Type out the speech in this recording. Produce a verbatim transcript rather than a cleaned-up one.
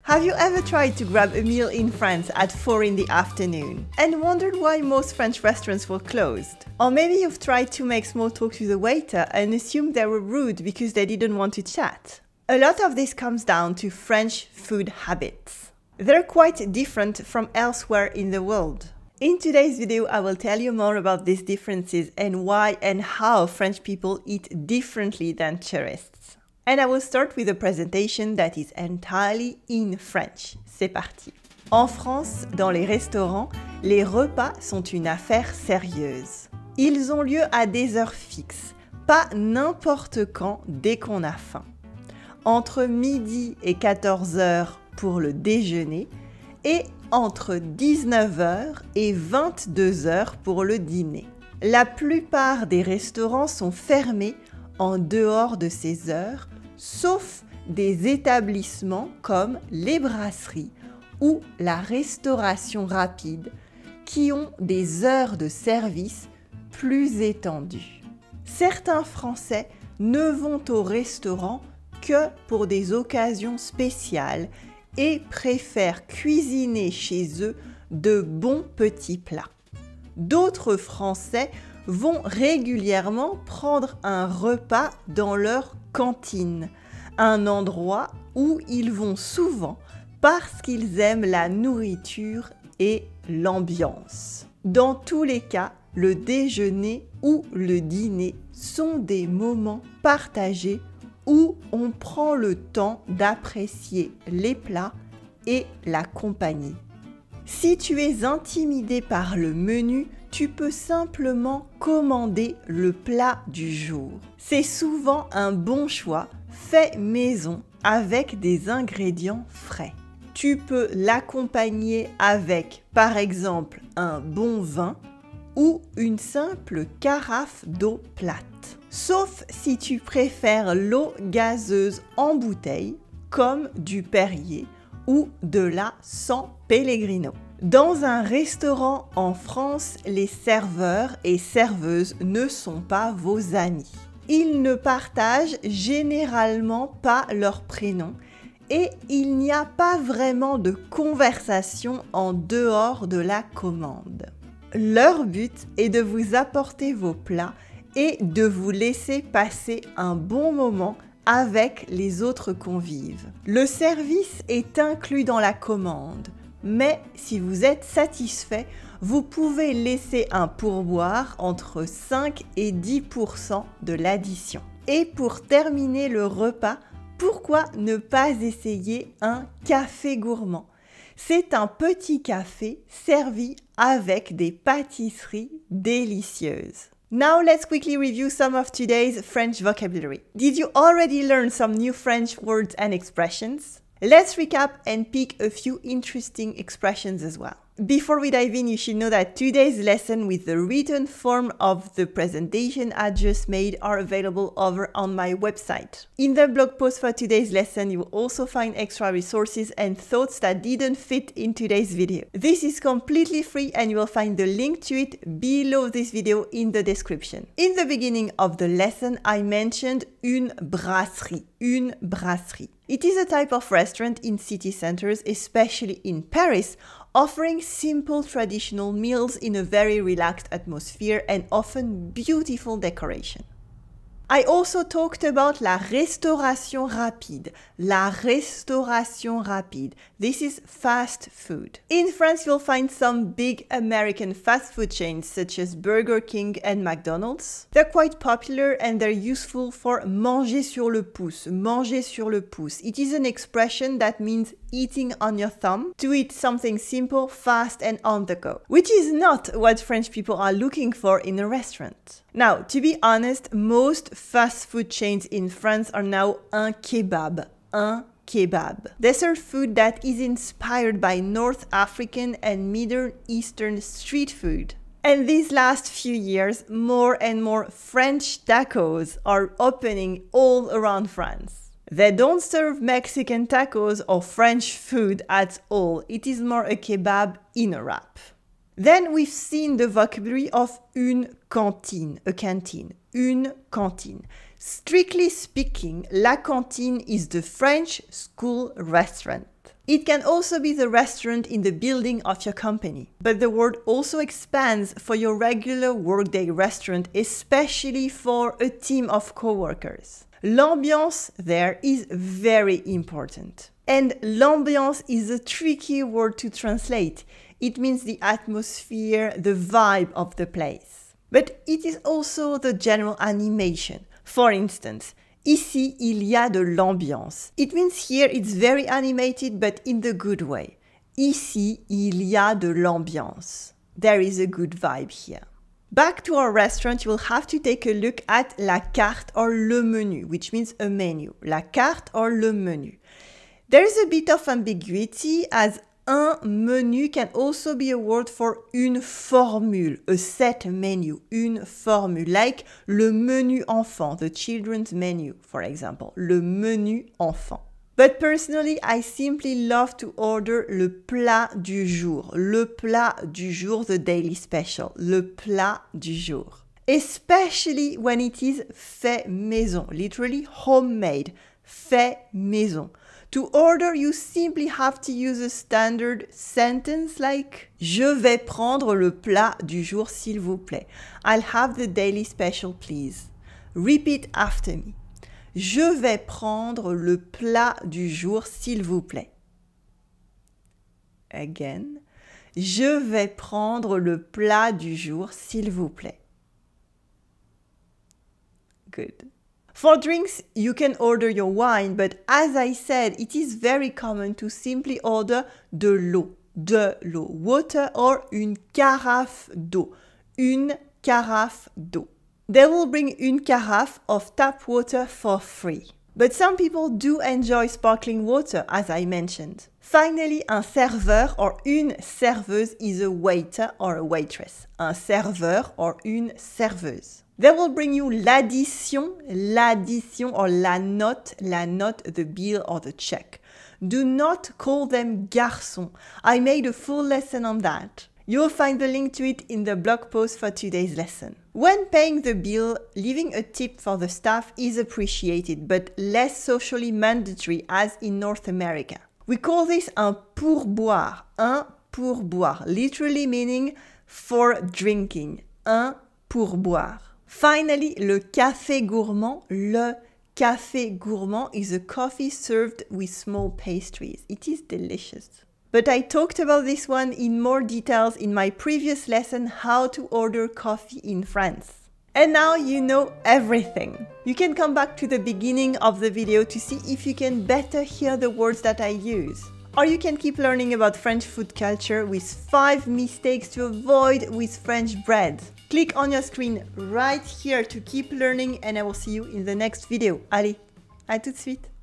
Have you ever tried to grab a meal in France at four in the afternoon and wondered why most French restaurants were closed? Or maybe you've tried to make small talk to the waiter and assumed they were rude because they didn't want to chat. A lot of this comes down to French food habits. They're quite different from elsewhere in the world. In today's video, I will tell you more about these differences and why and how French people eat differently than tourists. And I will start with a presentation that is entirely in French. C'est parti. En France, dans les restaurants, les repas sont une affaire sérieuse. Ils ont lieu à des heures fixes, pas n'importe quand dès qu'on a faim. Entre midi et quatorze heures pour le déjeuner et entre dix-neuf heures et vingt-deux heures pour le dîner. La plupart des restaurants sont fermés en dehors de ces heures, sauf des établissements comme les brasseries ou la restauration rapide qui ont des heures de service plus étendues. Certains Français ne vont au restaurant que pour des occasions spéciales et préfèrent cuisiner chez eux de bons petits plats. D'autres Français vont régulièrement prendre un repas dans leur cantine, un endroit où ils vont souvent parce qu'ils aiment la nourriture et l'ambiance. Dans tous les cas, le déjeuner ou le dîner sont des moments partagés où on prend le temps d'apprécier les plats et la compagnie. Si tu es intimidé par le menu, tu peux simplement commander le plat du jour. C'est souvent un bon choix, fait maison avec des ingrédients frais. Tu peux l'accompagner avec, par exemple, un bon vin ou une simple carafe d'eau plate. Sauf si tu préfères l'eau gazeuse en bouteille, comme du Perrier ou de la San Pellegrino. Dans un restaurant en France, les serveurs et serveuses ne sont pas vos amis. Ils ne partagent généralement pas leur prénom et il n'y a pas vraiment de conversation en dehors de la commande. Leur but est de vous apporter vos plats et de vous laisser passer un bon moment avec les autres convives. Le service est inclus dans la commande, mais si vous êtes satisfait, vous pouvez laisser un pourboire entre cinq et dix pour cent de l'addition. Et pour terminer le repas, pourquoi ne pas essayer un café gourmand? C'est un petit café servi avec des pâtisseries délicieuses. Now let's quickly review some of today's French vocabulary. Did you already learn some new French words and expressions? Let's recap and pick a few interesting expressions as well. Before we dive in, you should know that today's lesson with the written form of the presentation I just made are available over on my website. In the blog post for today's lesson, you will also find extra resources and thoughts that didn't fit in today's video. This is completely free and you will find the link to it below this video in the description. In the beginning of the lesson, I mentioned une brasserie, une brasserie. It is a type of restaurant in city centers, especially in Paris, offering simple traditional meals in a very relaxed atmosphere and often beautiful decoration. I also talked about la restauration rapide. La restauration rapide. This is fast food. In France, you'll find some big American fast food chains such as Burger King and McDonald's. They're quite popular and they're useful for manger sur le pouce. Manger sur le pouce. It is an expression that means eating on your thumb, to eat something simple, fast and on the go, which is not what French people are looking for in a restaurant. Now, to be honest, most fast food chains in France are now un kebab, un kebab. They serve food that is inspired by North African and Middle Eastern street food. And these last few years, more and more French tacos are opening all around France. They don't serve Mexican tacos or French food at all. It is more a kebab in a wrap. Then we've seen the vocabulary of une cantine, a canteen, une cantine. Strictly speaking, la cantine is the French school restaurant. It can also be the restaurant in the building of your company. But the word also expands for your regular workday restaurant, especially for a team of coworkers. L'ambiance there is very important. And l'ambiance is a tricky word to translate. It means the atmosphere, the vibe of the place. But it is also the general animation. For instance, ici, il y a de l'ambiance. It means here it's very animated, but in the good way. Ici, il y a de l'ambiance. There is a good vibe here. Back to our restaurant, you will have to take a look at la carte or le menu, which means a menu. La carte or le menu. There is a bit of ambiguity as un menu can also be a word for une formule, a set menu, une formule, like le menu enfant, the children's menu, for example, le menu enfant. But personally, I simply love to order le plat du jour, le plat du jour, the daily special, le plat du jour. Especially when it is fait maison, literally homemade, fait maison. To order, you simply have to use a standard sentence like Je vais prendre le plat du jour, s'il vous plaît. I'll have the daily special, please. Repeat after me. Je vais prendre le plat du jour, s'il vous plaît. Again. Je vais prendre le plat du jour, s'il vous plaît. Good. For drinks, you can order your wine, but as I said, it is very common to simply order de l'eau, de l'eau, water or une carafe d'eau, une carafe d'eau. They will bring une carafe of tap water for free. But some people do enjoy sparkling water, as I mentioned. Finally, un serveur or une serveuse is a waiter or a waitress. Un serveur or une serveuse. They will bring you l'addition, l'addition or la note, la note, the bill or the check. Do not call them garçons. I made a full lesson on that. You'll find the link to it in the blog post for today's lesson. When paying the bill, leaving a tip for the staff is appreciated, but less socially mandatory as in North America. We call this un pourboire, un pourboire, literally meaning for drinking, un pourboire. Finally, le café gourmand, le café gourmand is a coffee served with small pastries. It is delicious. But I talked about this one in more details in my previous lesson, how to order coffee in France. And now you know everything. You can come back to the beginning of the video to see if you can better hear the words that I use. Or you can keep learning about French food culture with five mistakes to avoid with French bread. Click on your screen right here to keep learning and I will see you in the next video. Allez, à tout de suite!